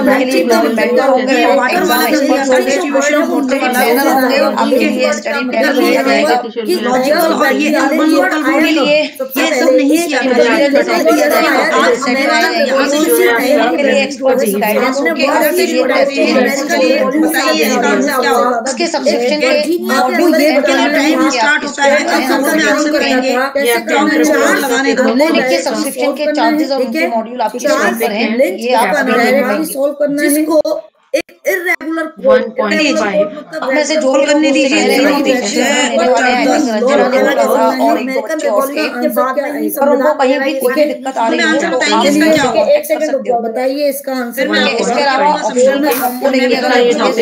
के लिए मेंटर होंगे, एग्जाम एक्सपर्ट्स होंगे, स्टडी प्लानर होंगे, आपके लिए स्टडी प्लानर दिया जाएगा। लॉजिकल और ये अर्बन लोकल रूरल ये सब नहीं किया एक्सपर्ट्स गाइडेंस होंगे, आपके लिए बताइए इसका आंसर क्या होगा। उसके सब्सक्रिप्शन के मॉड्यूल ये टाइम स्टार्ट होता है, आंसर करेंगे लगाने का देखिए सब्सक्रिप्शन के चार्जेस और उनके मॉड्यूल आपकी स्क्रीन पर हैं, ये आप सॉल्व करना है जिसको एक इर्रेगुलर अब में से जो भी करने दीजिए और उनको कहीं भी कोई दिक्कत आ रही है बताइए इसका आंसर। इसके अलावा ऑप्शन का कॉम्बो देंगे, अगर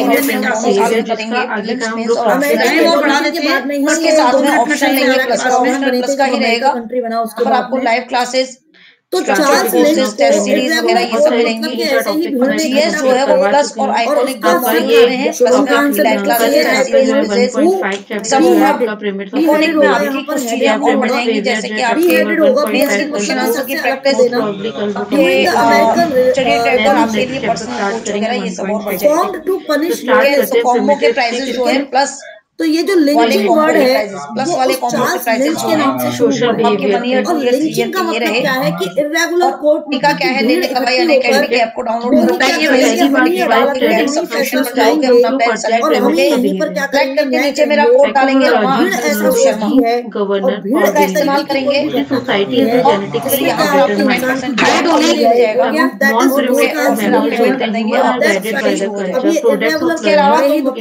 उसके साथ में ऑप्शन लेंगे प्लस का, ऑप्शन प्लस का ही रहेगा। और आपको लाइव क्लासेस तो 4 टेस्ट सीरीज वगैरह ये सब मिलेंगी। जीएस जो है वो प्लस और आइकॉनिक दोनों बन रहे हैं, प्लस में आपकी लाइव क्लासेस सब आइकॉनिक में आपकी कुछ चीजें और बढ़ जाएंगी, जैसे कि आपके मेंस की क्वेश्चन आंसर की प्रैक्टिस, आपके स्टडी ट्रैकर, आपके लिए पर्सनल कोच वगैरह ये सब और बढ़ जाएंगे। कॉम्बो के प्राइसेस जो है प्लस तो ये जो लिंचिंग वर्ड है प्लस वाले कॉम्बो के प्राइसेस के नाम से सोशल आपके 1 ईयर 2 ईयर 3 ईयर का मतलब क्या है कि इर्रेगुलर कोड का क्या है, लेने का भाई अनअकैडमी के ऐप को डाउनलोड करो, सब्सक्रिप्शन पर जाओगे, अपना प्लान सेलेक्ट करोगे, सेलेक्ट करके नीचे मेरा कोड डालेंगे, वहां गवर्नर का इस्तेमाल करेंगे सोसाइटी फिर यहाँ पे आपको 9% गाइड मिल जाएगा, इसके अलावा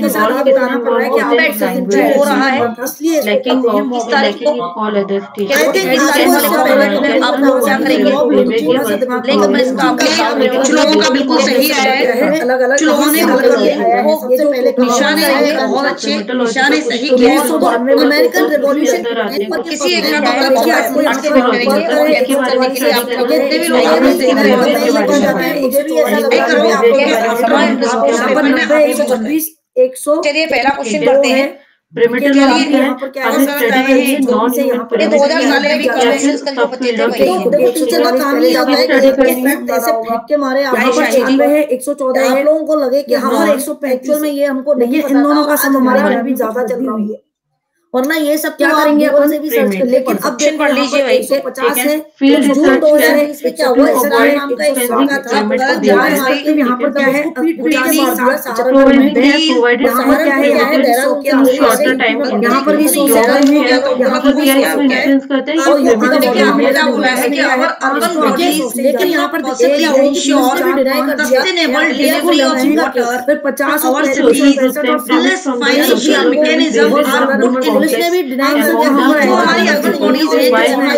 हो रहा है lacking of all other stations आप लोग क्या करेंगे, लेकिन मैं इसका कुछ लोगों का बिल्कुल सही आया है, कुछ लोगों ने निशाने बहुत अच्छे निशाने सही किए, अमेरिकन रिवॉल्यूशन किसी एक का जितने भी लोग चलिए पहला क्वेश्चन करते हैं। प्रिमिटिव ये 2000 साल में भी कन्वेंशंस का जो बच्चे थे वही है 114 आप लोगों को लगे कि हमारे 125 में ये हमको नहीं, इन दोनों का सम हमारे में भी ज्यादा चल रहा है, वरना ये सब क्या करेंगे अपन से भी सर्च कर, लेकिन अब चेक कर लीजिए भाई 150 है फील्ड रिसर्च इसमें क्या हुआ, इस नाम का एक संगा था यहाँ पर क्या है यहाँ पर भी लेकिन यहाँ पर 50 उसने भी डिनाई कर दिया हमारी बॉडीज है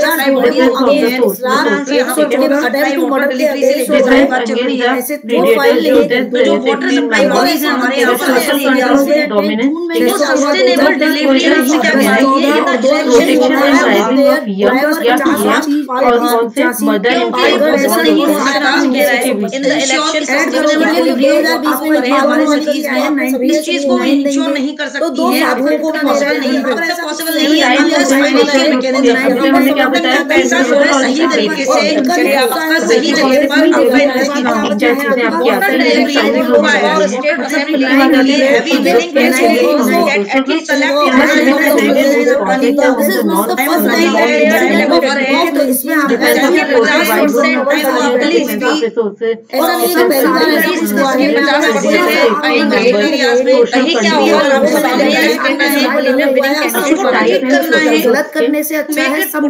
अटेम्प्ट टू मर्डर के ऐसे दो फाइल जो वाटर सप्लाई बॉडीज है हमारे यहां पर सस्टेनेबल डिलीवरी से क्या है ये protection and rising of young और concept mother in in the election sustainable delivery हमारे सिटीज में इस चीज को इंश्योर नहीं कर सकती है, आपको को पॉसिबल नहीं है, पॉसिबल नहीं है। हमने क्या बताया पैसा जो है सही तरीके से आपका सही जगह पर आपका इन्वेस्टमेंट जैसे आपकी डिलीवरी होगा और स्टेट असेंबली के लिए हैवी बिलिंग के लिए एटलीस्ट कलेक्ट तो इसमें आप गलत करने से अच्छा है सब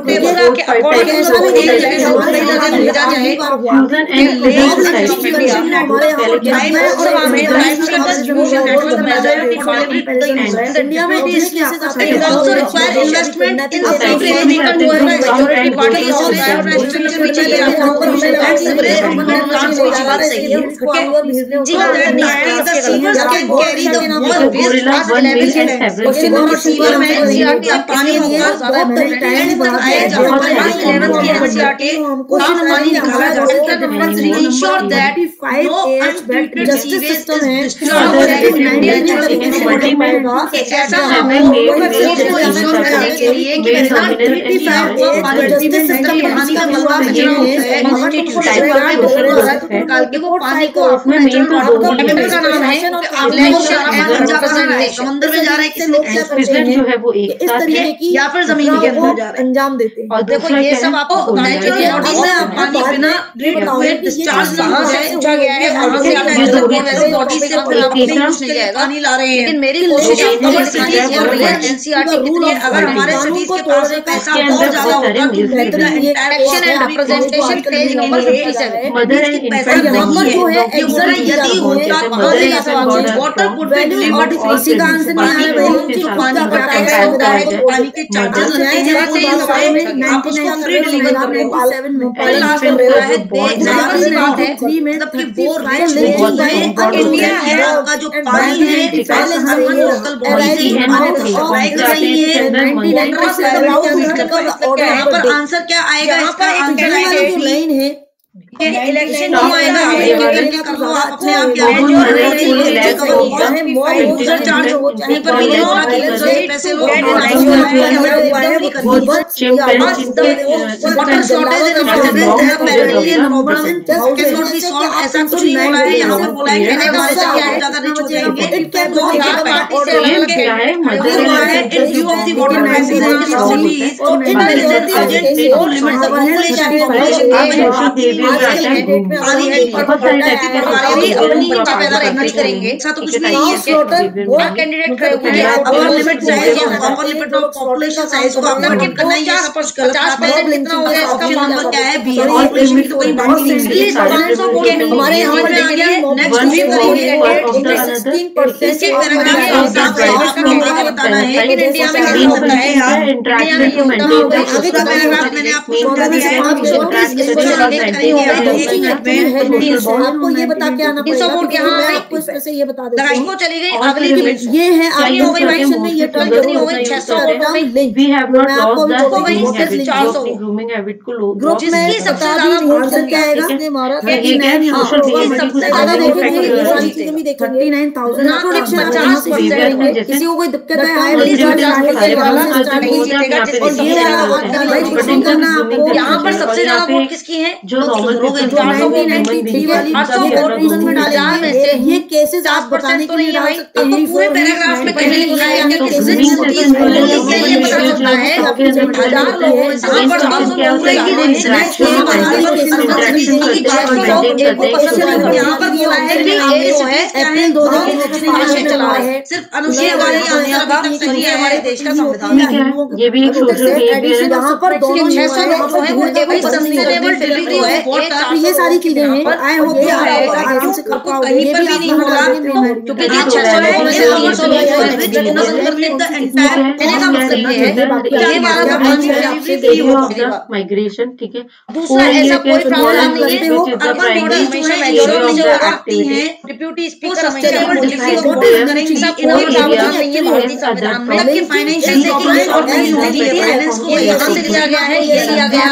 इंडिया में पानी होगा पानी निकाला जा समुद्र में जा रहा है जो है वो एक साथ है या फिर जमीन के अंदर जा रहा है अंजाम देते हैं। और देखो ये सब आपको पानी बिना डिस्चार्ज पूछा गया है पानी ला रहे हैं, लेकिन मेरी कोशिश अगर हमारे सिटीज के पास पैसा बहुत ज्यादा होगा तो action and representation page number 57 पैसा नहीं है यदि होता वाटर वुड बी डिलीवर्ड इसी का आंसर नहीं आ रहा है जो पानी का टैक्स होता है तो पानी के चार्जेस लगते हैं आप उसको फ्री डिलीवर कर रहे हो 7 में लास्ट कर रहा है मतलब कि वो इंडिया है का जो पानी है लोकल बॉडी यहाँ पर आंसर क्या आएगा इसका आंसर लाइन है इलेक्शन आएगा अपने आप पैसे लोग ऐसा कुछ नहीं हो रहा है। यहाँ पर बोला है ज्यादा नहीं छूटेंगे करेंगे ऐसा तो कुछ नहीं है। कैंडिडेट लिमिट पॉपुलेशन साइज को आपने टिक करना है। 50% कितना हो गया इसका नंबर क्या है बी पॉपुलेशन की तो कोई बात नहीं हमारे यहाँ पर बताना है इंडिया में होता है आपको ये बता के आना पड़ेगा आपको इसमें से ये बता दें चली गई अगली ये है आपकी हो गई वाइक्शन में ये टर्न कितनी हो गई 600 link we have not lost the 400 grooming habit को ग्रुप में सबसे ज्यादा आंसर क्या आएगा ये मारा 39 सबसे ज्यादा देखेंगे ये सारी चीजें भी देखेंगे 39000 प्रोडक्शन 50% किसी को कोई दिक्कत है हाई रिजल्ट करना आपको यहाँ पर सबसे ज्यादा वोट किसकी है जो ये केसेस आप बताने के लिए डाल सकते हैं पूरे पैराग्राफ में कहीं लिखा है कि केसेस ये पता चलता है 1000 लोगों यहाँ पर बोला है कि अप्रैल 2000 चला है सिर्फ अनुच्छेद वाली सही है हमारे देश का संविधान। ये भी एक यहाँ पर दोनों 600 लोग है सस्टेनेबल डिलीवरी है ये सारी चीजें हैं आई होप आपको कहीं पर भी नहीं होगा क्योंकि 600 लोगों में से 300 लोग माइग्रेशन ठीक है। दूसरा ऐसा कोई प्रॉब्लम नहीं है अर्बन मॉडल हमेशा मेजॉरिटी जो आती है डिप्यूटी स्पीकर सस्टेनेबल डिलीवरी को करेंगे सब कोई प्रावधान नहीं है भारतीय संविधान में कि फाइनेंशियल सेक्टर और नहीं होती है फाइनेंस को यहां से लिया गया है ये लिया गया है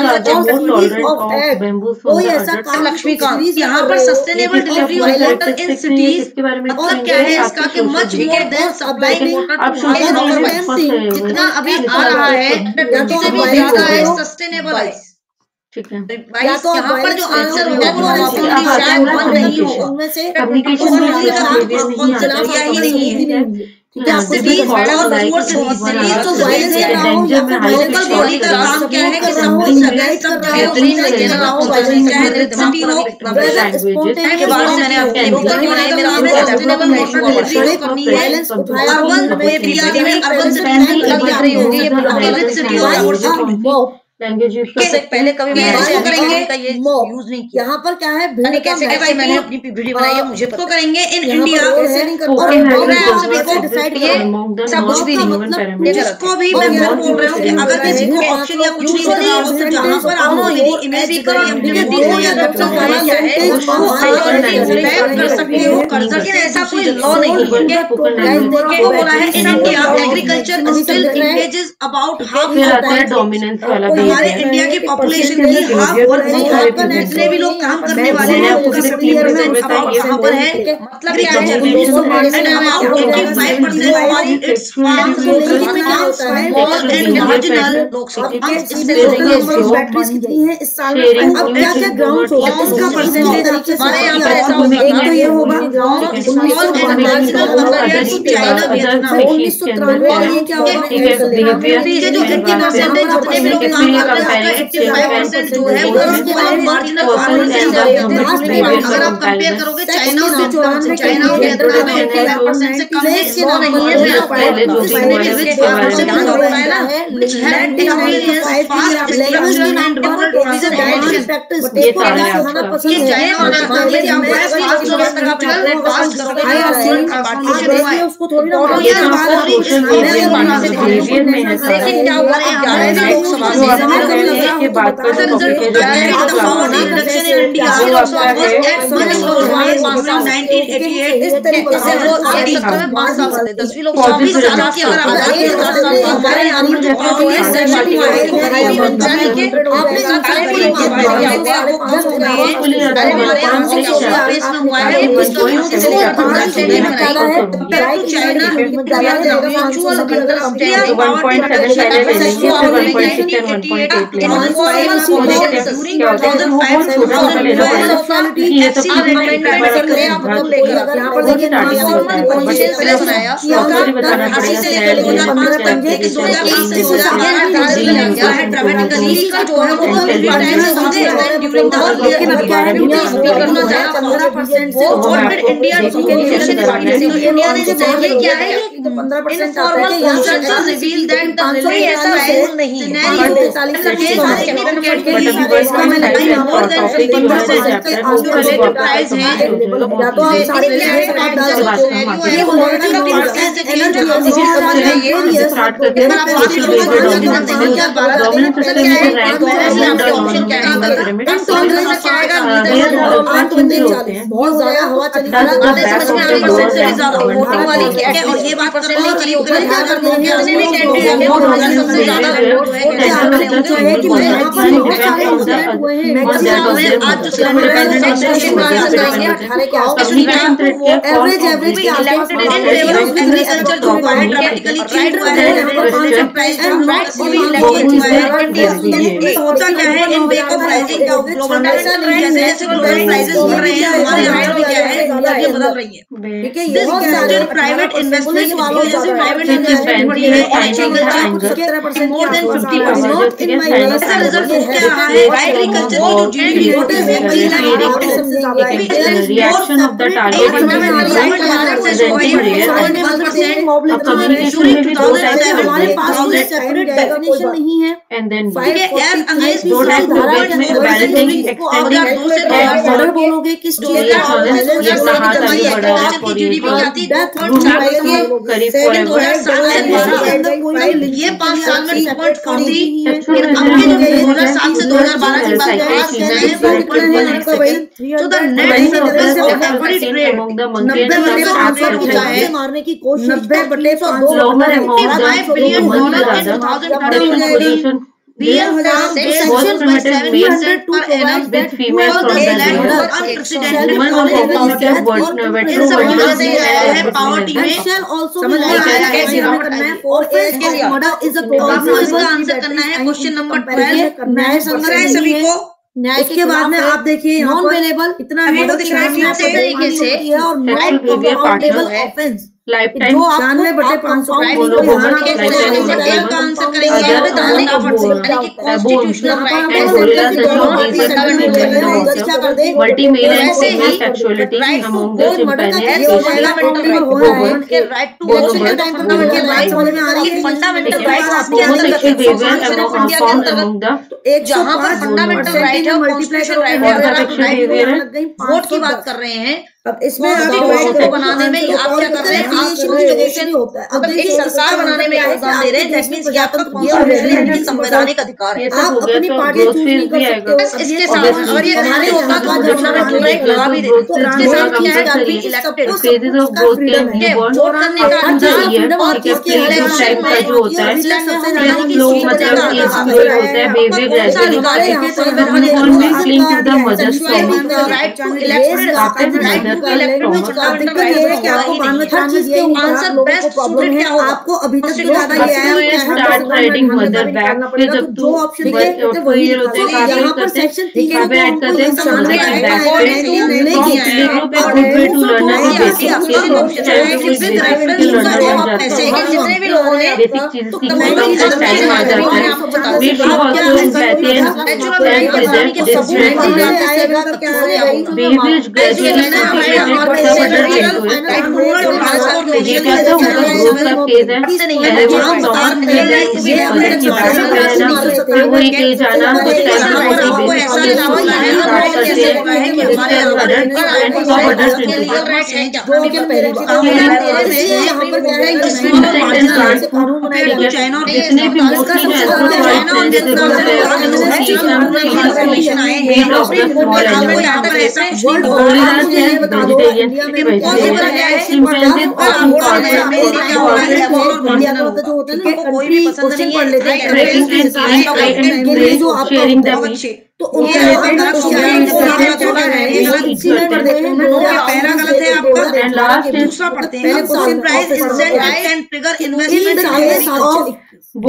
कोई ऐसा काम लक्ष्मीकांत यहाँ पर sustainable delivery of water in cities मतलब क्या है इसका कि मच मोर देन सप्लाई जितना अभी आ रहा है उससे भी ज्यादा है सस्टेनेबल है ठीक है। यहाँ पर जो आंसर होगा वो शायद बन नहीं होगा उनमें से कम्युनिकेशन ही नहीं है इससे पहले कभी मैंने करेंगे का ये यूज नहीं किया। यहाँ पर क्या है, मैंने कैसे भाई मैंने अपनी वीडियो बनाई है, मुझे पता करेंगे इन इंडिया सब कुछ भी नहीं। जिसको भी मैं बोल रहा हूँ कि अगर किसी को ऑप्शन या कुछ नहीं करना हो तो जहाँ पर आप मेरी इमेज दिख रही है कर सकते हो, लेकिन ऐसा कोई लॉ नहीं है। वो बोला है in India agriculture still engages about half dominance वाला हमारे इंडिया की पॉपुलेशन की हाफ जितने भी लोग काम करने वाले हैं यहाँ पर है, मतलब क्या है, अबाउट 85% हमारी इट्स बैटरीज कितनी है इस साल में, अब क्या क्या ग्राउंड होगा इसका परसेंटेज तरीके से एक तो ये होगा 1993 ये क्या होगा, ये जो 80% जितने भी लोग काम कर रहे हैं 85% जो है वो मार्जिनल अगर आप कंपेयर करोगे चाइना और चाइना के अंदर में 85% से कम है, इसको नहीं उसको थोड़ी बहुत ज्यादा हवा चली और ये बात होता क्या है in wake of rising global जैसे ग्लोबल प्राइसेस बढ़ रहे हैं, हमारे यहाँ पे क्या है ये बदल रही है। ठीक है, ये प्राइवेट इन्वेस्टमेंट प्राइवेट इन्वेस्टमेंट बढ़ी है एग्रीकल्चर मोर देन 50%। इसका रिजल्ट क्या रहा है, एग्रीकल्चर की जो जीडीपी ग्रोथ है रिएक्शन ऑफ द टारगेट हमारे पास सेपरेट डेफिनेशन नहीं है and then बोलोगे कि ये 5 साल में 2.40 2007 से 2012 की बात मारने की कोशिश 90/5 बिलियन न्याय के बाद में आप देखिए नॉन अवेलेबल इतना तरीके से और non offense life time 92/500 multi-male and female sexuality among the chimpanzee vote की बात कर रहे हैं। अब इसमें को बनाने में आप क्या कर रहे हैं, आप कॉन्स्टिट्यूशन होता है। अब एक सरकार बनाने में योगदान दे रहे हैं, दैट मींस कि आपका कॉन्स्टिट्यूशन की संवैधानिक अधिकार है। आप अपनी पार्टी चूज नहीं कर सकते हो। इसके साथ और ये हमारे होता तो गवर्नमेंट राइट लगा भी देते। तो इसके साथ क्या है कि elected phases of growth can move on vote करने का through the year, ठीक है, phase टाइप का जो होता है फ्लो मतलब कि स्लो होता है, baby gradually cling to the mother's stomach right to elected after the mother दिक्कत ये है कि आपको आंसर बेस्ट सूटेड क्या होगा आपको अभी तक ज्यादा ये है start riding mother back फिर जब जो ऑप्शन है वही होते हैं यहाँ पर सेक्शन ऐड करते हैं mother के back जितने भी लोगों ने बेसिक चीजें सीखने का टाइम आ जाता है। We should also empathy and present this trend behavior is gradually integrated sub adult into it। ये क्या था उनका ग्रोथ का फेज है, पहले वो नॉर्मल फेज है, ये मदर की बात करना, फिर वो एक एज आना कुछ टाइम तक बेसिक स्टार्ट करते हैं जिससे adult and sub adult into जितने भी मोस्टली जो एंथ्रोपॉइड्स हैं जैसे शेयरिंग द तो उनका पैरा गलत है आपका। लास्ट दूसरा पढ़ते हैं question price incentive and trigger investment वो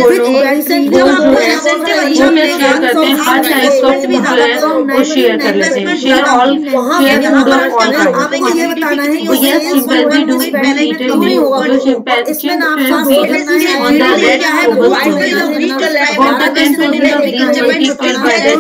शेयर करते हैं, हर टाइप का फूड जो है वो शेयर कर लेते हैं। Share all food of all yes chimpanzee do it when eated meat जो chimpanzee on the red what the 10% of these will be filled by that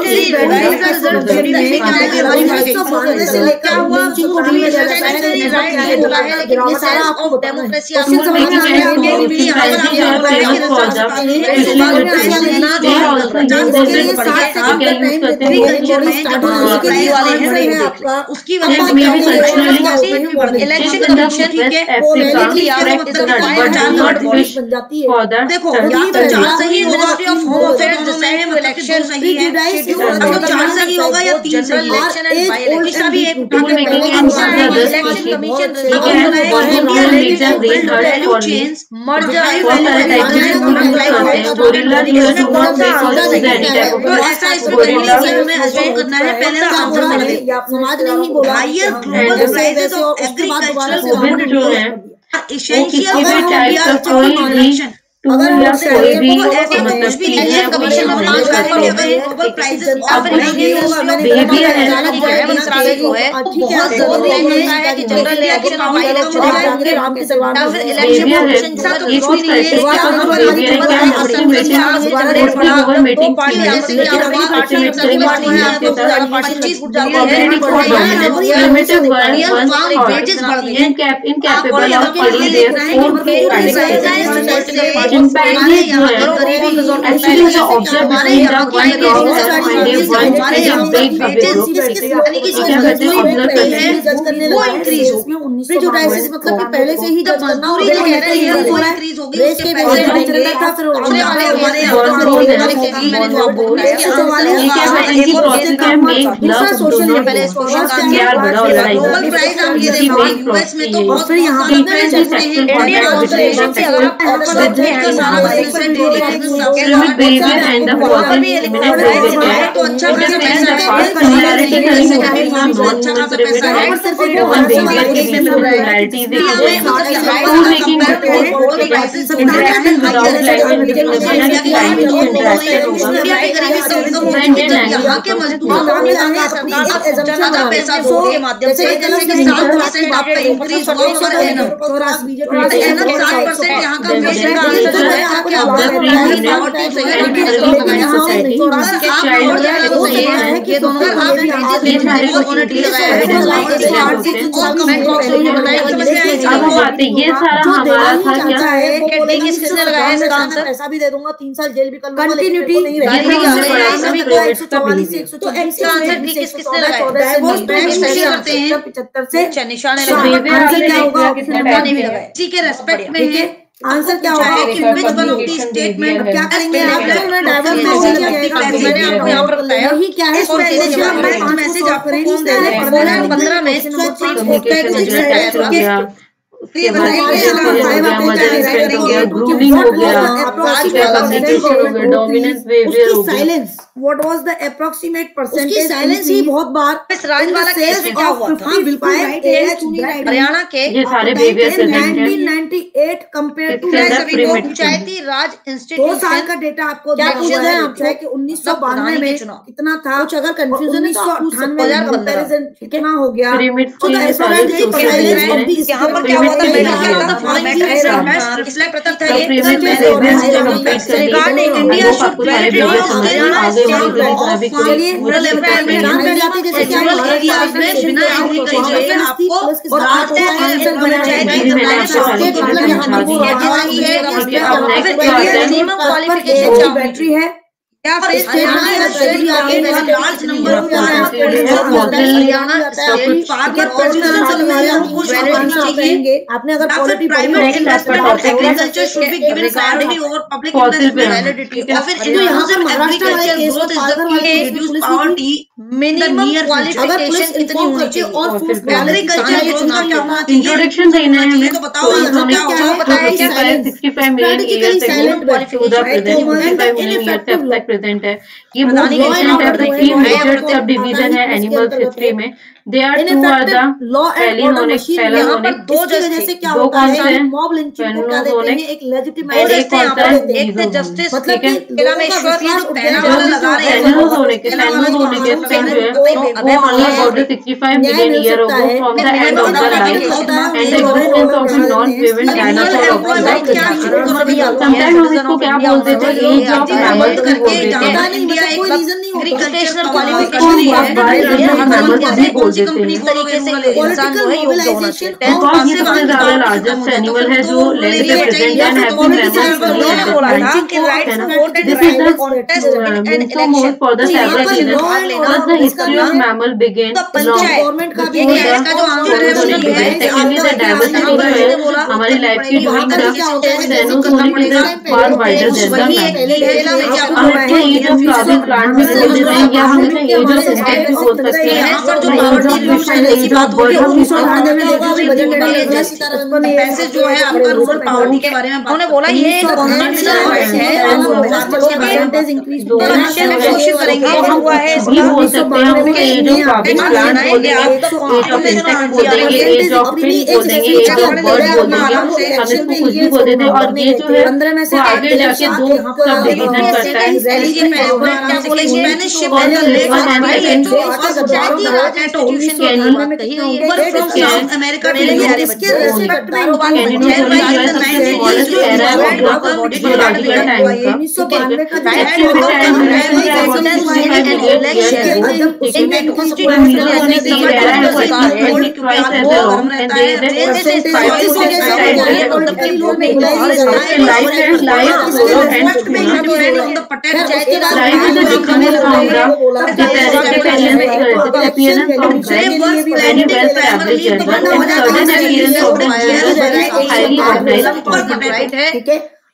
उसकी वजह से इलेक्शन कमीशन देखो सही होगा इलेक्शन सही है, चार सही होगा या तीन सही करना है। पहले समाज ने ही बोला अगर कोई भी इलेक्शन कमीशन में global prices general election chimpanzees जो है actually जो observe between the one crop and a one is a big group क्या करते हैं ऑब्जर्व करते हैं वो इंक्रीज हो प्रेजुडाइसेस मतलब कि पहले से ही जब मजदूरी जो कह रहे हैं वो इंक्रीज होगी उसके पहले चलता था फिर हमारे ये क्या करते हैं कि प्रोसेस का मेक लव डू नॉट प्यार बड़ा और लड़ाई ग्लोबल प्राइस हम ये देखो यूएस में तो बहुत फिर यहाँ Indian behavior and the further eminent behavior gap. It depends the past similarity करेंगे non-pyramid act one behavior के बीच में similarities देखते हैं. Tool making interaction without language language interaction होगा. यहाँ के मजदूरों ज्यादा पैसा दोगे के माध्यम से, जैसे कि 7% आपका इंक्रीज हुआ और एनम 7% यहाँ का क्वेश्चन का आंसर जो है आपके ये दोनों ये सारा हमारा था क्या किसने लगाया इसका आंसर? पैसा भी दे दूंगा, 3 साल जेल भी कर लूंगा, कंटिन्यूटी तो इसका आंसर किसने लगाया? करते हैं 75 से निशान जी के रेस्पेक्ट में है. आंसर क्या होगा? स्टेटमेंट क्या करेंगे आप? यही क्या है? मैसेज आपको 15 में ग्रूमिंग हो गया, डोमिनेंस बिहेवियर हो गया. What was the approximate percentage? Silence ही बहुत बार राजवाला केस में क्या हुआ था? हरियाणा के ये सारे behavior 1998 compare to Panchayati Raj institute 2 साल का डेटा आपको दिया हुआ है. आप चाहे कि 1992 में कितना था, कुछ अगर कंफ्यूजन है तो 1998 कंपैरिजन कितना हो गया. यहाँ पर क्या हुआ था? इसलिए प्रथम था इंडिया बैटरी है आपने अगर इंट्रोडक्शन देना है हमें, तो बताओ 65 मिलियन ईयर्स प्रेजेंट है. ये बहुत इंपॉर्टेंट है. 3 मेजर सब डिवीजन है एनिमल्स हिस्ट्री में. They are two are the phelinomic. यहाँ पर दो जैसे क्या होता है? मॉब लिंचिंग को क्या देते हैं? एक लेजिटिमाइज एक थे जस्टिस, मतलब कि किलामेश्वर ये जो पहला वाला लगा रहे हैं होने के स्पेन जो है वो only about 65 million year ago from the end of the life and the existence of the non-living dinosaur of the life. Sometimes हम इसको क्या बोलते थे? Age of mammals भी बोलते थे. एग्रीकल्चरल क्वालिफिकेशन कंपनी तरीके से इंसान जो है योग्य होना चाहिए. सबसे ज्यादा लार्जेस्ट एनिमल है जो लैंड पे प्रेजेंट है having this is the more for the several reason. Thus the history of mammal began long government का भी इसका जो आंसर है secondly the diversity जो है हमारी लाइफ की during the Cenozoic is far wider than the man. हम इसको एज ऑफ फ्लावरिंग प्लांट भी बोल देते हैं या हम इसे एज ऑफ इंसेक्ट भी बोल सकते हैं. पैसे जो है आपका रूरल पॉवर्टी के बारे में उन्होंने बोला ये कोशिश करेंगे हुआ है भी बोल सकते हैं. हम एज ऑफ फ्लावरिंग प्लांट बोल देंगे, एज ऑफ इंसेक्ट बोल देंगे, एज ऑफ फिश बोल देंगे, एज ऑफ बर्ड बोल देंगे. हम इसको कुछ भी बोल देते हैं. और ये जो है वो आगे जाके 2 सब डिवीजन करता है. America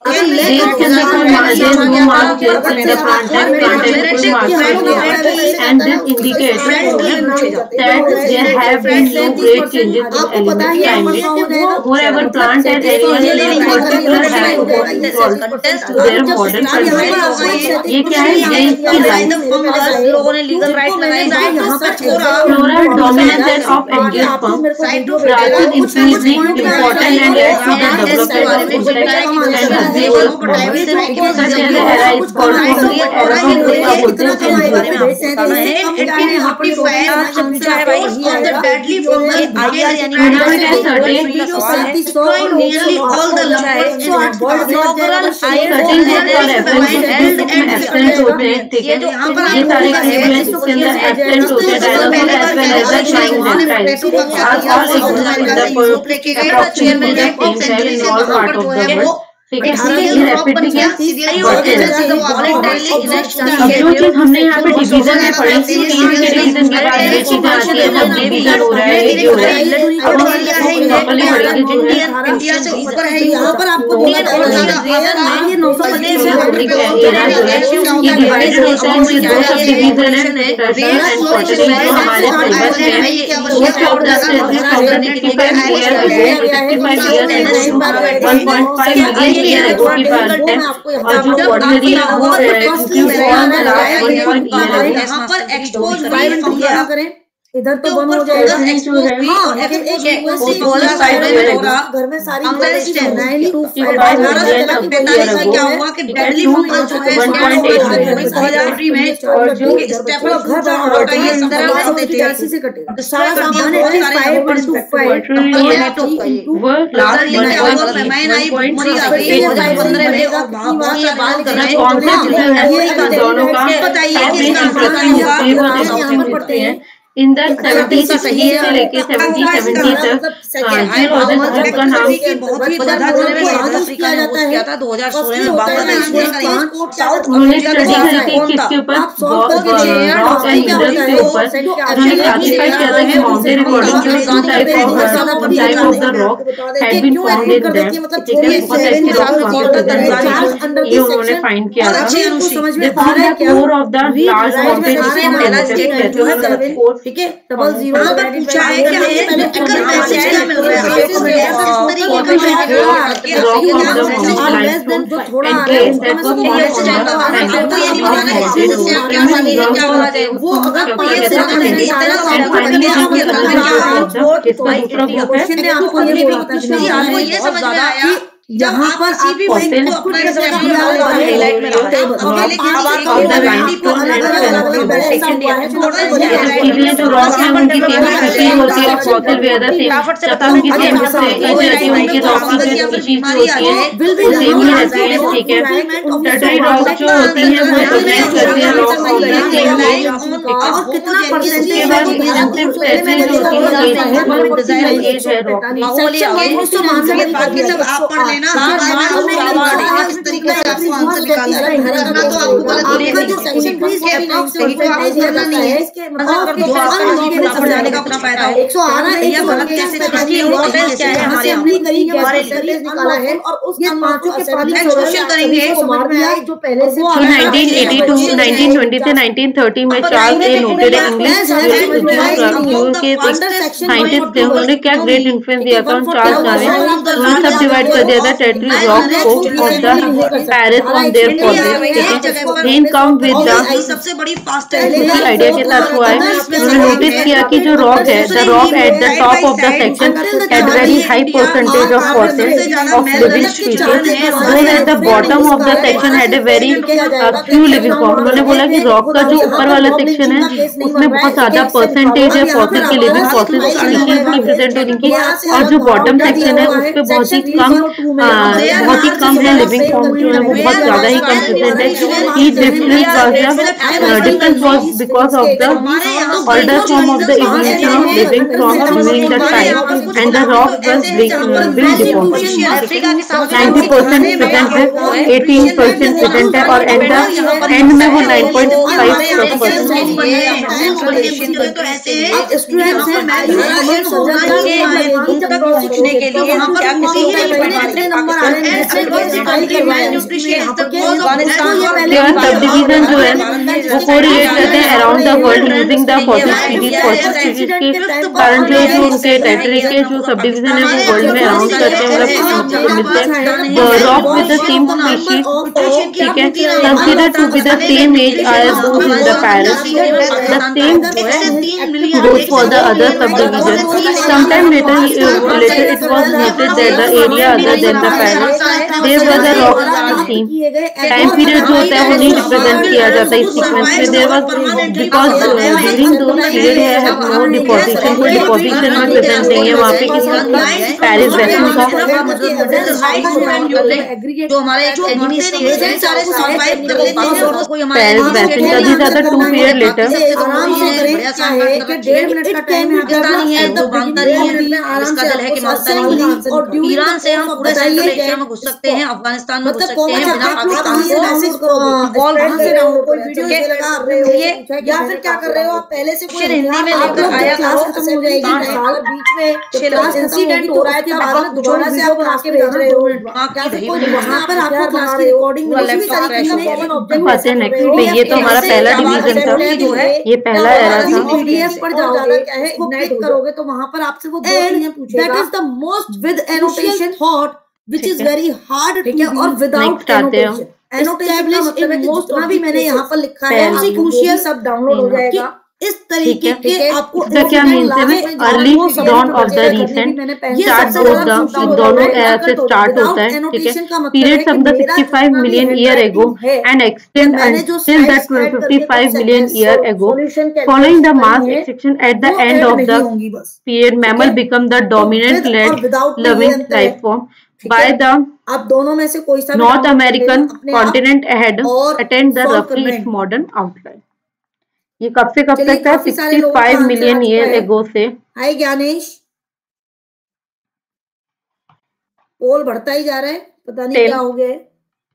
These can be there no mark just in the plant type full mark, and this indicates that there have been no great changes in element climate. Moreover, plant and animal in particular have contest to their modern conditions. ये क्या है? ये इसकी line लोगों ने legal right लगाए। Floral dominance of angiosperm rather increasing important and adds to the development of insects and herbivores such as arise अब जो चीज हमने यहाँ पे डिवीजन में पढ़ी थी, डिवीजन के बाद ये चीजें आती है, सब डिवीजन हो रहा है, ये हो रहा है। अब हम इंडिया से ऊपर है, यहाँ पर आपको डिवाइडेड होता है, ये दो सब डिवीजन है हमारे सिलेबस में 1.5 year ago की बात है, और जो ऑर्डिनरी वो यहाँ पर एक्सपोज करें इधर तो बंद हो जाएगा। घर में सारी 925 में क्या हुआ कि डेडली फंगस जो है से कटेगा। बताइए इन द 70s से लेके 70 तक जियोलॉजिस्ट का नाम किया था 2016 में उन्होंने स्टडी करी थी किसके ऊपर, रॉक एंड मिनरल्स के ऊपर। उन्होंने क्लासिफाई किया था कि mountain according to type of the rock had been found in that, बहुत ऐसे रॉक ये उन्होंने फाइंड किया था। Core of the large mountain जो है ठीक है, 00 पर पूछा है क्या है क्या मिल रहा है वो अगर आपको ये समझ में आया यहाँ पर सीपी बैंक को अपना हाईलाइट में जो रॉक है उनकी सेम स्पीशीज होती है, फॉसिल वेदर से तथा उनकी सेम उनकी रॉक की जो स्पीशीज होती है वो सेम ही रहती है। ठीक है, टर्टरी रॉक जो होती है वो रिकॉग्नाइज करती है rock of the same age है रॉक किस तरीके से आपको आंसर निकालना है, तो आपको जाने का अपना फायदा है। 118 गलत कैसे और उस क्वेश्चन करेंगे जो पहले से 1982, 1920 से 1930 में Charles a noted English scientist थे, उन्होंने क्या ग्रेट इन्फ्लुएंस दिया था चार्ल्स डार्विन। उन्होंने सब डिवाइड कर दिया था टेरिटरी रॉक को of the Paris on their for then come with the सबसे बड़ी फास्ट आइडिया के साथ हुआ है। उन्होंने नोटिस किया कि जो रॉक है, the rock at the top of the section had very high percentage of fossils of living species, whereas at the bottom of the section had a very few living form. उन्होंने बोला कि rock का जो ऊपर वाला section है उसमें बहुत ज्यादा परसेंटेज है फॉसिल के, लिविंग फॉसिल स्पीशीज की प्रेजेंट होने की, और जो बॉटम सेक्शन है उस पे बहुत ही कम है लिविंग फॉर्म जो है वो बहुत ज्यादा ही कम प्रेजेंट है। ही difference was because of the older form of the evolution of living forms during that time and the rock was being deposited। 90% present है, 18% present है, और एंड में वो 9.5%। पूछने के लिए हम क्या किसी कितने नंबर आ रहे हैं, सबडिवीजन जो है वो कोरिलेट करते हैं around the world using the fossil series. Fossil series के कारण जो उनके टेरिटरी के जो सबडिवीजन है वो वर्ल्ड में अराउंड करते हैं, मिलते हैं। Rock with the same species, ठीक है, consider to be the same age age those in the parent, the same goes for the other subdivision. Sometime later it was noted that the area other than the parent there was a rock stream. Time period जो होता है वो नहीं represent किया जाता इस sequence में। There was because during दो पीरियड है नो डिपोजिशन, कोई डिपोजिशन में प्रेजेंट नहीं है वहाँ पे किसी पैरिस बेसिन का। जो हमारे एनिमीज थे सारे सरवाइव कर लेते हैं तो कोई हमारे पैरिस बेसिन का these are the 2 period later. आराम से करें, कि 1.5 मिनट का टाइम है, नहीं है तो भागता नहीं है, इसका दिल है कि मानता नहीं है। और ईरान से हम पूरे सेंट्रल एशिया में घुस सकते हैं, अफगानिस्तान में घुस सकते हैं, बिना पाकिस्तान को वॉल या फिर क्या कर रहे हो आप, पहले से कोई हिंदी में लेकर आया था बीच में इंसिडेंट हो रहा है तो दोबारा से आप क्लास के भेज रहे हो, वहां पर आपको क्लास की रिकॉर्डिंग नेक्स्ट पे ये तो हमारा पहला डिवीजन था, ये पहला एरा था। पीडीएफ पर जाओगे, इसको क्लिक करोगे तो वहां पर आपसे वो दो चीजें पूछेगा, that is the most with annotation thought which is very hard to और without annotation. Establish in most भी मैंने यहाँ पर लिखा है, क्रूशियल सब डाउनलोड हो जाएगा इस तरीके के आपको। इसका क्या मीन्स है? Early dawn of the recent start goes down, दोनों से स्टार्ट होता है, ठीक है। Period from the 65 million year ago and extend until the 55 million year ago. Following the mass extinction at the end of the period, mammal become the dominant land-loving life form. By the आप दोनों में से कोई सा North American continent attained the roughly its modern outline. ये कब से कब तक था? 65 मिलियन ईयर एगो से। हाय ज्ञानेश, पोल बढ़ता ही जा रहा है, पता नहीं क्या हो गया है।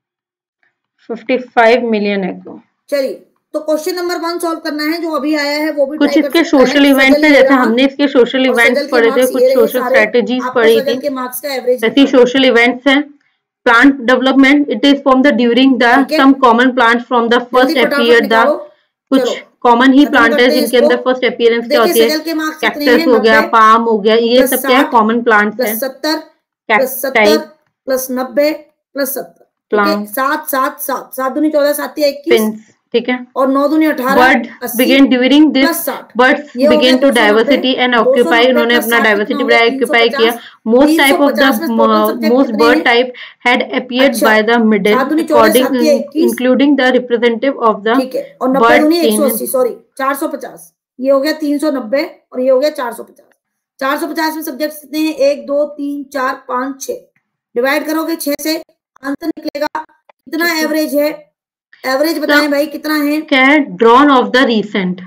55 मिलियन एगो। चलिए तो क्वेश्चन नंबर 1 सॉल्व करना है, जो अभी आया है वो भी कुछ इसके सोशल इवेंट्स है, जैसे हमने इसके सोशल इवेंट्स पढ़े थे, कुछ सोशल स्ट्रेटेजीज पढ़ी थी, ऐसी सोशल इवेंट्स हैं। Plant development, it is from the during the some common plants from the first appeared the, कुछ कॉमन ही प्लांट है जिनके अंदर फर्स्ट अपीयरेंस क्या होती है, कैक्टस हो गया, पाम हो गया, ये सब क्या है कॉमन प्लांट्स हैं। 70 प्लस 90 प्लस 70 7 7 7 7 दूनी 14 7 21, ठीक है, और 9 दूनी 18। Bird begin during this, birds begin to diversity and occupy, उन्होंने अपना डाइवर्सिटी बढ़ाया, ऑक्यूपाई किया। Most type of the most bird type had appeared by the middle according including the representative of the bird chain. Sorry 450, ये हो गया 390 और ये हो गया 450। 450 में सब्जेक्ट कितने हैं? 1 2 3 4 5 6, डिवाइड करोगे 6 से, आंसर निकलेगा कितना एवरेज है? एवरेज बताएं भाई कितना है? क्या है? ड्रॉन ऑफ द रीसेंट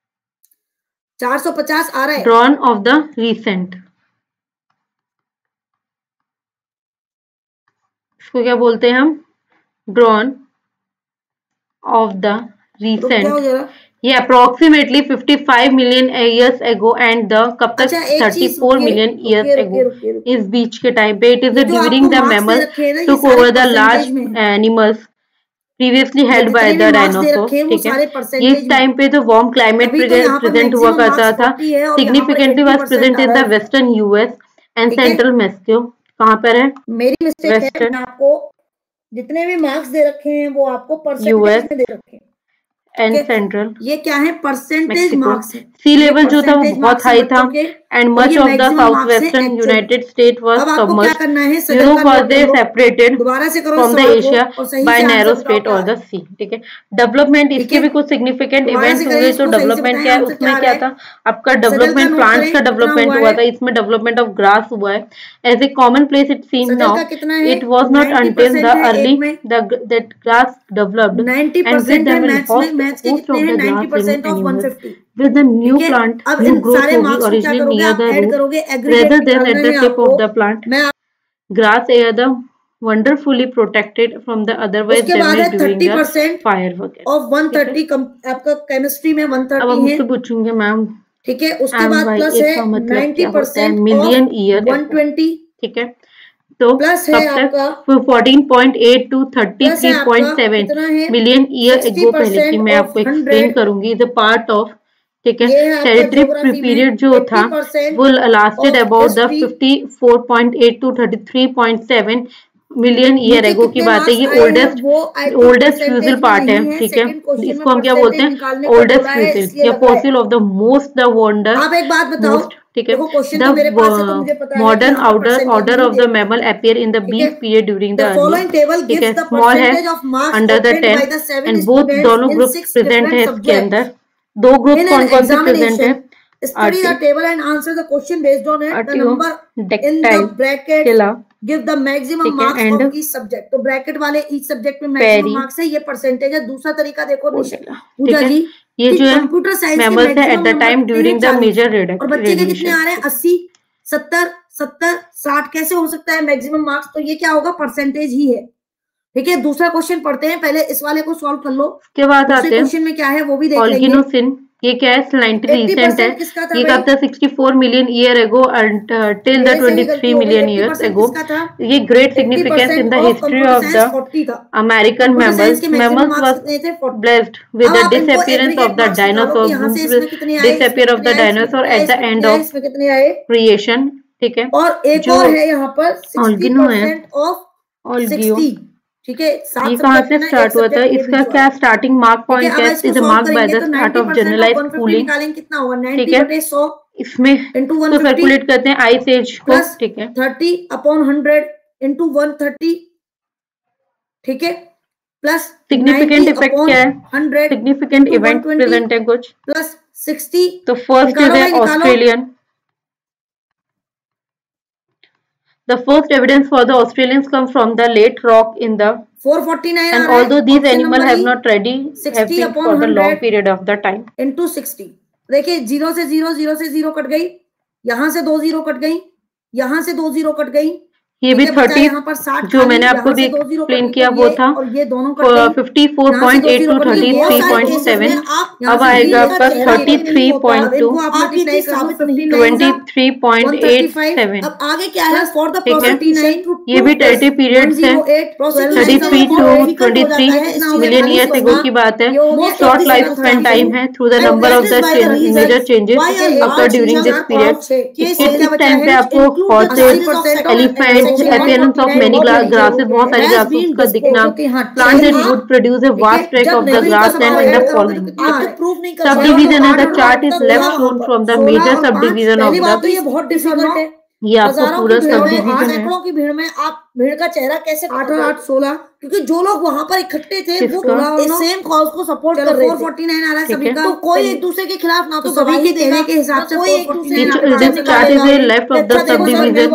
450 आ रहा है, ड्रॉन ऑफ द रीसेंट, इसको क्या बोलते हैं हम? Drawn of the recent. ये approximately 55 million years ago and the कब तक? 34 मिलियन ईयर्स एगो, इस बीच के टाइम पे। It is during the mammal took over the large animals previously held by the dinosaur, ठीक है। ये इस टाइम पे जो वार्म क्लाइमेट प्रेजेंट हुआ करता था, significantly was present in the western US and central Mexico. कहाँ पर है? मेरी मिस्टेक है, आपको जितने भी मार्क्स दे रखे हैं वो आपको परसेंटेज में दे रखे हैं एंड सेंट्रल। ये क्या है? परसेंटेज मार्क्स है। सी लेवल जो था वो बहुत हाई था and much of the south western United State was submerged. Europe was separated from the Asia by narrow strait और द सी, ठीक है। डेवलपमेंट, इसके भी कुछ सिग्निफिकेंट इवेंट्स हुए। तो डेवलपमेंट क्या है? उसमें क्या था आपका? डेवलपमेंट प्लांट्स का डेवलपमेंट हुआ था, इसमें डेवलपमेंट ऑफ ग्रास हुआ है। As a common place it seem now, it was not until the early that grass developed and with them most of the grass animals with the new plant new growth होगी originally near the root rather than at the tip of the plant. Grass are the wonderfully protected from the otherwise damage during the fire वगैरह। of 130 आपका chemistry में 130 अब मुझसे पूछूंगे ma'am, ठीक है। उसके बाद प्लस है 90% मिलियन ईयर 120, ठीक है। तो प्लस कब तक 14.8 to 33.7 मिलियन ईयर एगो पहले की मैं आपको एक्सप्लेन करूंगी। द पार्ट ऑफ, ठीक है, टेरिटरी पीरियड जो था वो lasted about the 54.8 to 33.7 million year ago की बात है। ये ओल्डेस्ट फ्यूजल पार्ट है, ठीक है, इसको हम क्या बोलते हैं, ओल्डेस्ट फ्यूजल या fossil of the most the wonder. आप एक बात बताओ, ठीक है, the modern order of the mammal appear in the brief period during the ठीक है, स्मॉल है अंडर द 10 एंड बोथ दोनों ग्रुप प्रेजेंट है इसके अंदर। दो ग्रुप कौन कौन से प्रेजेंट है? Study the table and answer the question based on it. The number in the bracket give the maximum marks of each subject. तो ब्रैकेट वाले each subject में maximum marks है, ये परसेंटेज है। दूसरा तरीका देखो पूजा जी, ये जो है मैमल्स है at the time during the major reduction. और बच्चे के कितने आ रहे हैं? 80, 70, 70, 60 कैसे हो सकता है मैक्सिमम मार्क्स? तो ये क्या होगा? परसेंटेज ही है। ठीक है, दूसरा क्वेश्चन पढ़ते हैं, पहले इस वाले को सॉल्व कर लो। उसके बाद आते हैं क्वेश्चन में क्या है वो भी देख लेंगे। ऑर्गेनोसिन, ये क्या है? स्लाइंटली रिसेंट है। ये कब था? 64 million year ago till the 23 million years ago. ये great significance in the history of the American mammals. Mammals was blessed with the disappearance of the dinosaur, disappear of the dinosaur at the end of creation. ठीक है, और एक और है यहाँ पर 60% of 60। ठीक है, ये कहाँ से स्टार्ट हुआ था? इसका क्या स्टार्टिंग मार्क पॉइंट है? Is marked by the start of generalized cooling. कितना होगा? 90 ठीक है, बटे 100 इसमें तो कैलकुलेट करते हैं आइस एज को। ठीक है, 30/100 into 130। ठीक है, प्लस सिग्निफिकेंट इफेक्ट क्या है? 100 सिग्निफिकेंट इवेंट प्रेजेंट है कुछ, प्लस 60। तो first is Australian. The first evidence for the Australians come from the late rock in the 449, and although these animals have not ready have been for the long period of the time into 60। देखिए 0 से 0, 0 से 0 cut गई, यहाँ से 2 0 cut गई, यहाँ से 2 0 cut गई। ये भी 30 जो मैंने आपको भी एक्सप्लेन किया वो था 54.8 to 33.7। अब आएगा आपका 33.2, 23.87। अब आगे क्या है? फॉर द ये भी 30 पीरियड्स है, 33 to 23 मिलियन ईयर्स एगो की बात है। शॉर्ट लाइफ स्पैन टाइम है through the number of the major changes occur during this period. इस टाइम पे आपको horses, elephant, appearance of many grasses, बहुत सारी grasses का दिखना, plants that would produce a vast tract of the grassland in the following। Subdivision and the chart is left shown from the major subdivision of the। ये बहुत difficult है, ये आपको पूरा सबडिवीजन है। सैकड़ों की भीड़ में आप भीड़ का चेहरा कैसे 8 और 8 16, क्योंकि जो लोग वहां पर इकट्ठे थे वो सेम कॉज को सपोर्ट कर रहे थे। 449 आ रहा है सभी का, तो कोई एक दूसरे के खिलाफ ना तो सभी के देने के हिसाब से 449 chart is left of the subdivision.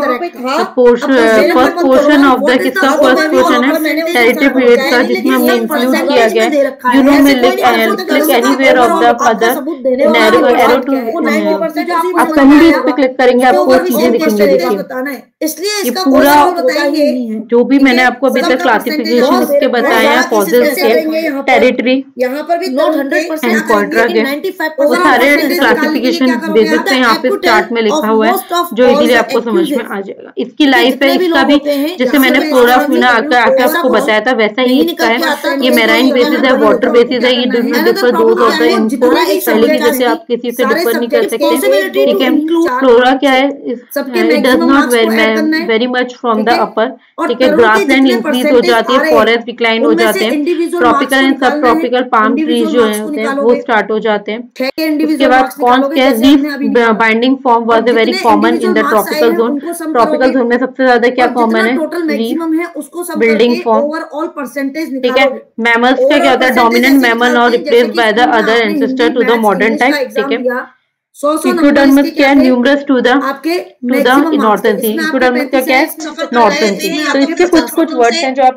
First portion of the किसका फर्स्ट पोर्शन है? टेरिटरी पीरियड का, जिसमें हमने इंक्लूड किया गया है। यू नो में click anywhere of the other narrow arrow to, आप कहीं भी इस पे क्लिक करेंगे आपको चीजें दिखेंगी। इसलिए ये पूरा जो भी मैंने आपको अभी तक क्लासिफिकेशन इसके बताए हैं, पॉजेस के, टेरिटरी, यहाँ पर भी 100% एंड क्वाड्रा के, वो सारे क्लासिफिकेशन बेसिक पे यहाँ पे चार्ट में लिखा हुआ है, जो इजीली आपको समझ में आ जाएगा। इसकी लाइफ है, इसका भी जैसे मैंने फ्लोरा फ्यूना आके आपको बताया था वैसा ही इसका है। ये मेराइन बेसिस है, वाटर बेसिस है। ये डिफर डोज होता है इनको, पहले की जैसे आप किसी से डिफर नहीं कर सकते। ठीक है, फ्लोरा क्या है? It does not very much from the upper. ठीक है, ग्रासलैंड इंक्रीज हो जाती है, फॉरेस्ट डिक्लाइन हो जाते हैं, tropical and subtropical palm trees जो होते हैं वो स्टार्ट हो जाते हैं। उसके बाद कौन binding form was very common in the tropical zone. Tropical zone में सबसे ज्यादा क्या कॉमन है? Building form. ठीक है, मैमल्स का क्या होता है? डोमिनेंट मैमल और replaced by the other ancestor to the modern type. ठीक है, इक्विडर्मस क्या है? Numerous to the northern sea. Echinoderms का क्या है? Northern sea. तो इसके कुछ वर्ड्स हैं जो आप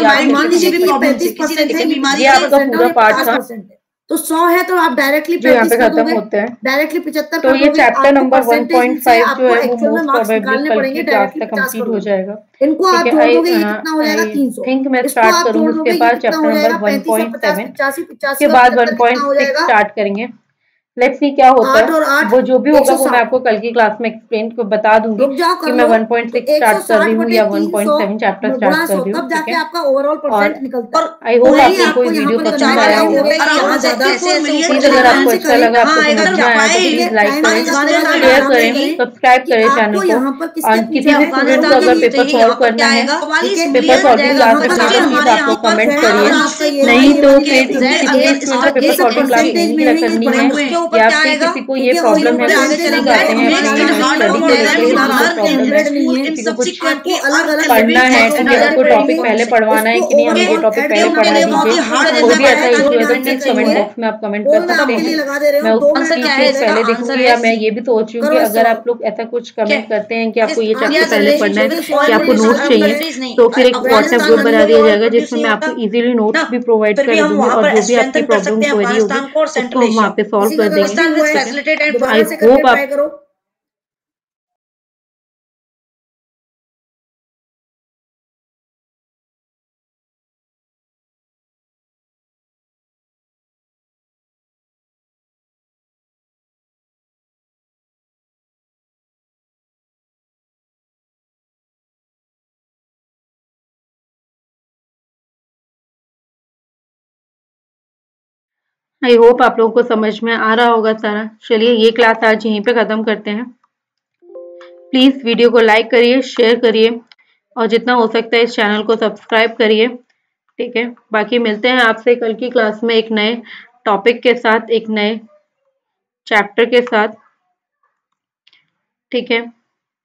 ये आपका पूरा पार्ट था। तो 100 है तो आप डायरेक्टली यहाँ पे खत्म होते हैं, डायरेक्टली 75। तो ये चैप्टर नंबर 1.5 जो है वो मोस्ट प्रोबेबली कल की क्लास तक कंप्लीट हो जाएगा। इनको आप जोड़ोगे कितना हो जाएगा? 300। थिंक मैं स्टार्ट करूंगी उसके बाद चैप्टर नंबर 1.7, उसके बाद 1.6 स्टार्ट करेंगे। लेट्स सी क्या होता 8 और है। 8 वो जो भी होगा वो मैं 160। आपको कल की क्लास में एक्सप्लेन बता दूंगी रुक जाओ, कि कर मैं लो। 1.6 तो स्टार्ट कर रही 160 हूँ बटे या 300 1.7 चैप्टर स्टार्ट गुणा कर 100, रही हूँ, तब ठीक जाके है। आपका ओवरऑल और परसेंट निकलता है। आई होप वही आप लोगों को आपको ये यहाँ वीडियो पर पसंद बताया आया है होगा। कि कहाँ ज्यादा प्लीज अगर आपको अच्छा लगा, आपको समझ में आया तो प्लीज लाइक करें, शेयर करें, सब्सक्राइब करें चैनल को। यहाँ पर और किसके किसी भी स्टूडेंट को अगर पेपर सॉल्व करना है, पेपर सॉल्विंग क्लास रखनी है, प्लीज आप लोग कमेंट करिए। नहीं तो फिर किसी भी स्टूडेंट को पेपर सॉल्विंग क्लास नहीं करनी है, या फिर किसी को ये प्रॉब्लम है, कुछ नहीं गाते हैं अपनी स्टडी को लेके, प्रॉब्लम है, किसी को कुछ पढ़ना है, ठीक है, आपको टॉपिक पहले पढ़वाना है कि नहीं, हमें ये टॉपिक पहले पढ़ा दीजिए, कोई भी ऐसा इशू है तो प्लीज कमेंट बॉक्स में आप कमेंट कर सकते हैं। मैं उसकी चीज पहले देखूंगी। या मैं ये भी सोच रही हूँ कि अगर आप लोग ऐसा कुछ कमेंट करते हैं कि आपको ये चैप्टर पहले पढ़ना है कि आपको नोट्स चाहिए, तो फिर एक व्हाट्सएप ग्रुप बना दिया जाएगा जिसमें मैं आपको इजीली नोट्स भी प्रोवाइड कर दूंगी, और जो भी आपकी प्रॉब्लम क्वेरी होगी उसको हम वहाँ पे सॉल्व कर देंगे। आई होप आप लोगों को समझ में आ रहा होगा सारा। चलिए ये क्लास आज यहीं पे खत्म करते हैं। प्लीज वीडियो को लाइक करिए, शेयर करिए, और जितना हो सकता है इस चैनल को सब्सक्राइब करिए, ठीक है। बाकी मिलते हैं आपसे कल की क्लास में एक नए टॉपिक के साथ, एक नए चैप्टर के साथ, ठीक है।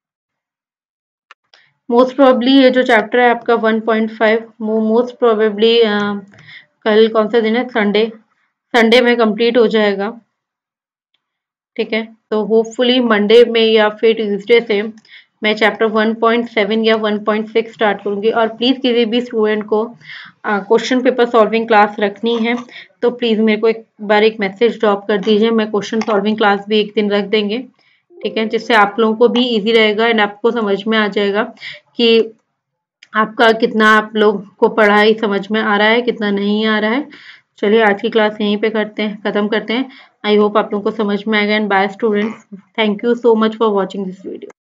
मोस्ट प्रोबेबली ये जो चैप्टर है आपका 1.5 मोस्ट प्रोबेबली कल कौन सा दिन है, संडे में कंप्लीट हो जाएगा, ठीक है। तो होपफुली मंडे में या फिर ट्यूसडे से मैं चैप्टर 1.7 या 1.6 स्टार्ट करूंगी। और प्लीज़ किसी भी स्टूडेंट को क्वेश्चन पेपर सॉल्विंग क्लास रखनी है तो प्लीज़ मेरे को एक बार एक मैसेज ड्रॉप कर दीजिए। मैं क्वेश्चन सॉल्विंग क्लास भी एक दिन रख देंगे, ठीक है, जिससे आप लोगों को भी इजी रहेगा एंड आपको समझ में आ जाएगा कि आपका कितना आप लोग को पढ़ाई समझ में आ रहा है, कितना नहीं आ रहा है। चलिए आज की क्लास यहीं पे खत्म करते हैं। आई होप आप लोगों को समझ में आएगा। And bye students, thank you so much for watching this video.